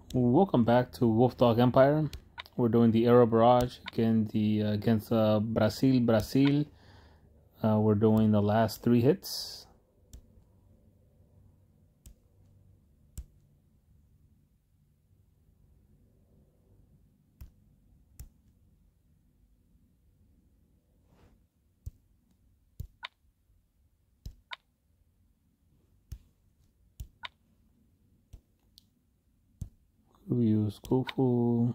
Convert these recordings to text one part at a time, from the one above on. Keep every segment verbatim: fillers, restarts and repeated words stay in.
Welcome back to Wolfdog Empire. We're doing the Aero Barrage against the uh, against uh, Brazil. Brazil. Uh, we're doing the last three hits. We use Khufu.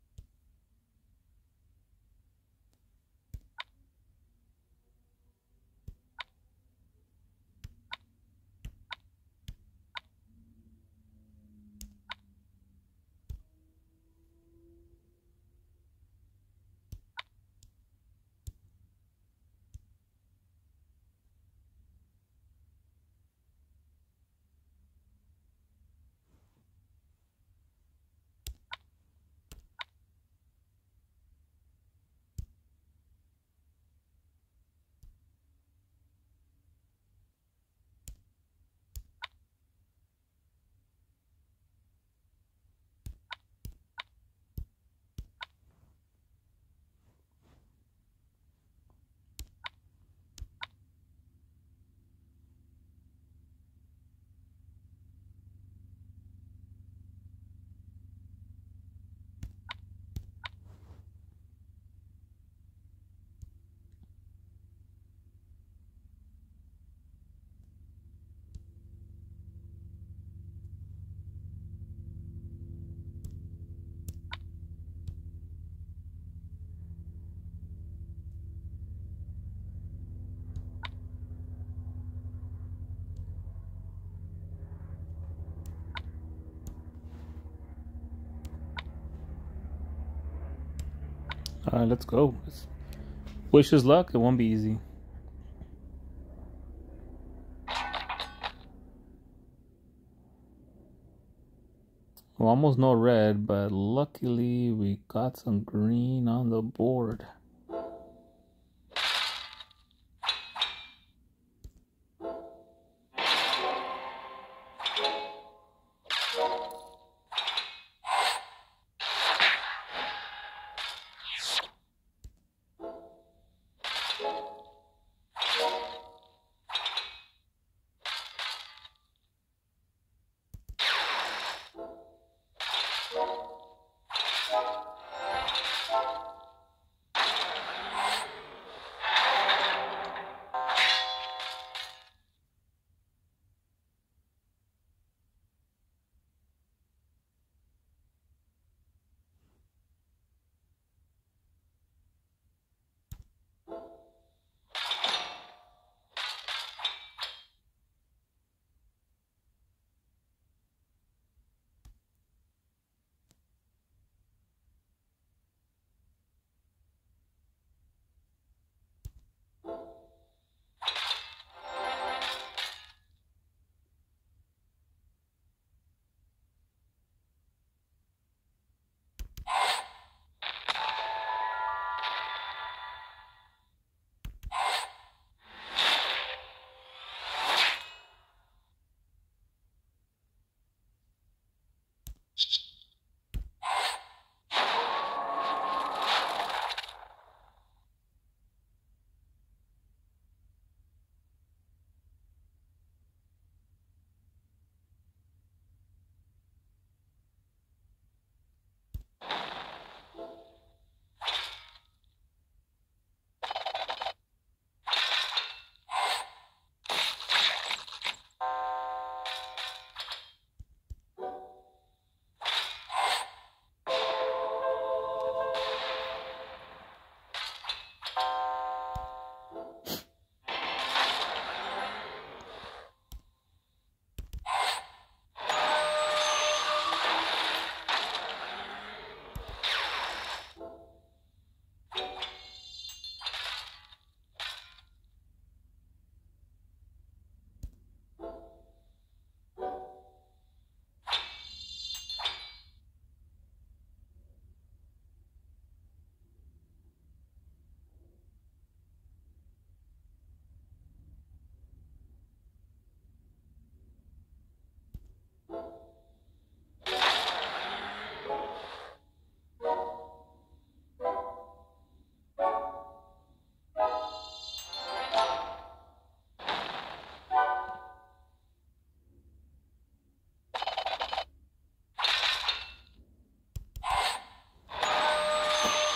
All right, let's go. Wish us luck. It won't be easy. Well, almost no red, but luckily we got some green on the board.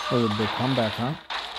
Was a big comeback, huh?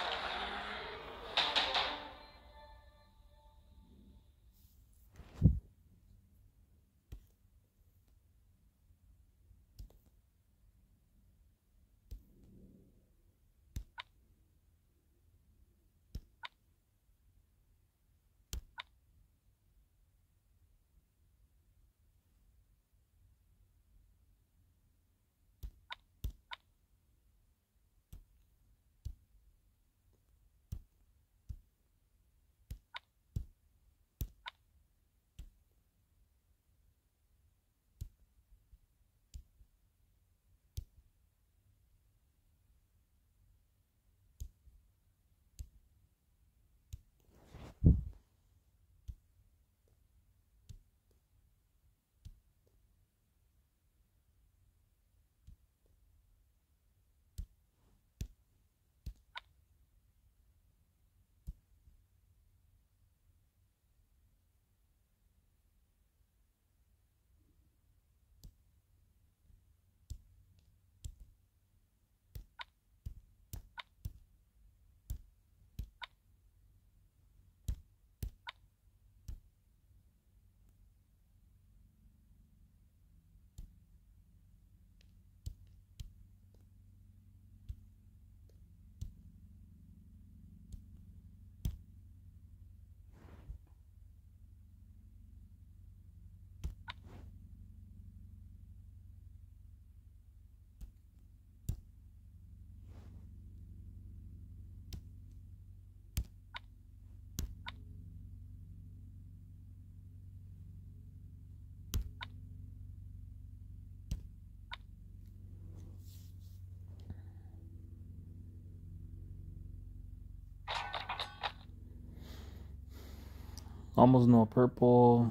Almost no purple.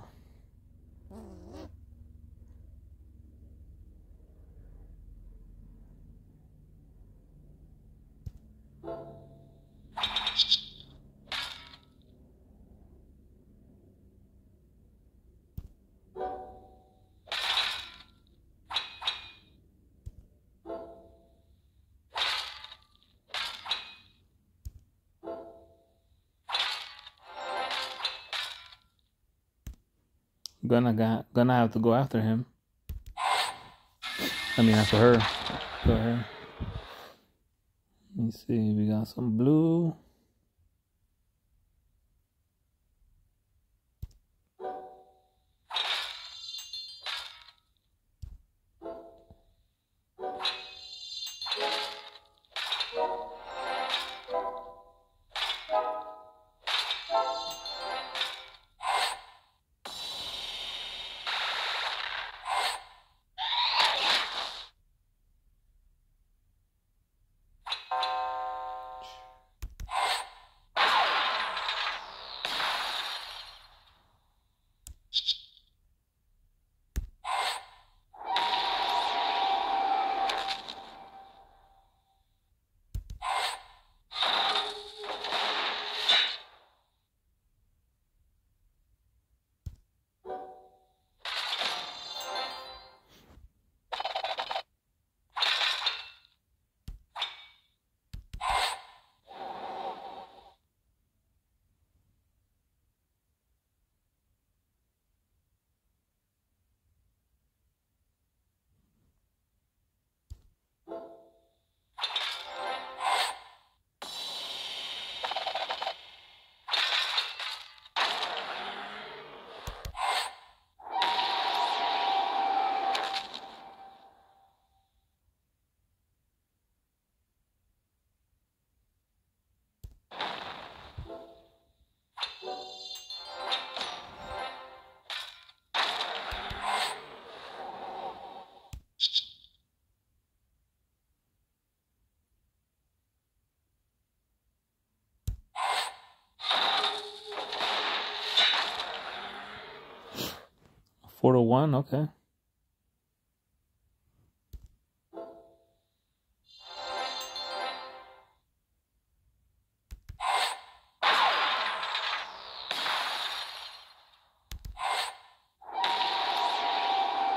Gonna got, gonna have to go after him. I mean, after her. Go ahead. Let me see. We got some blue. Four to one, okay.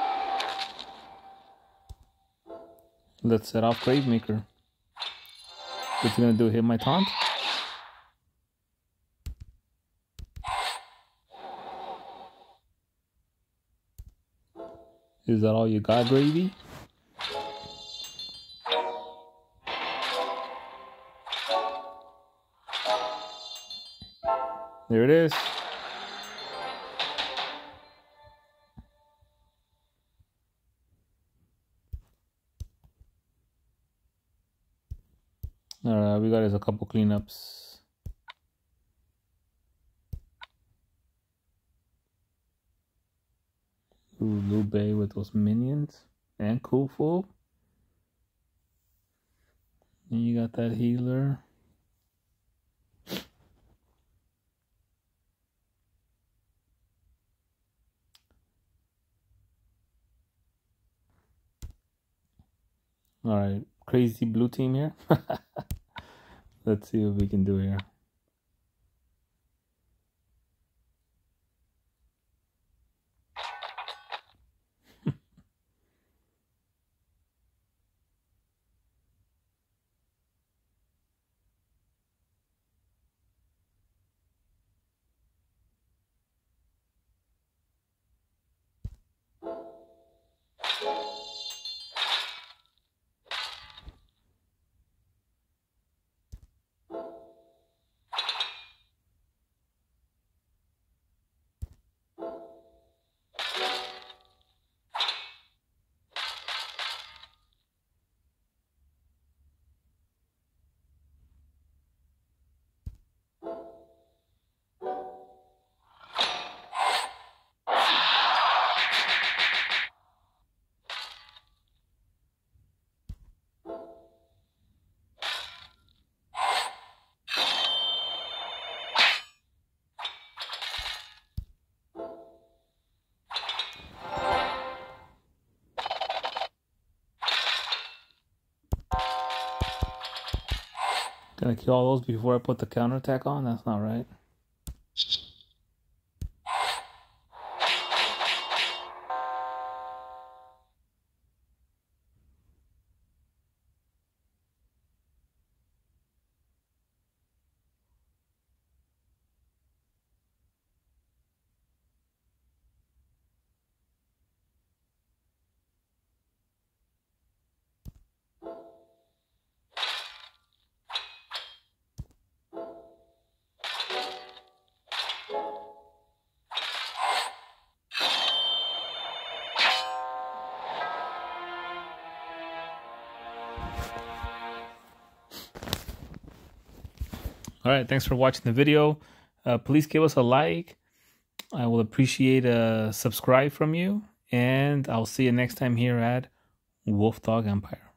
Let's set off Gravemaker. What's he gonna do? Hit my taunt? Is that all you got, Gravy? There it is. Alright, we got us a couple cleanups. Ooh, Lube with those minions. And Kufu. And you got that healer. Alright, crazy blue team here. Let's see what we can do here. Gonna kill all those before I put the counterattack on? That's not right. All right, thanks for watching the video. Uh, please give us a like. I will appreciate a subscribe from you. And I'll see you next time here at Wolf Dog Empire.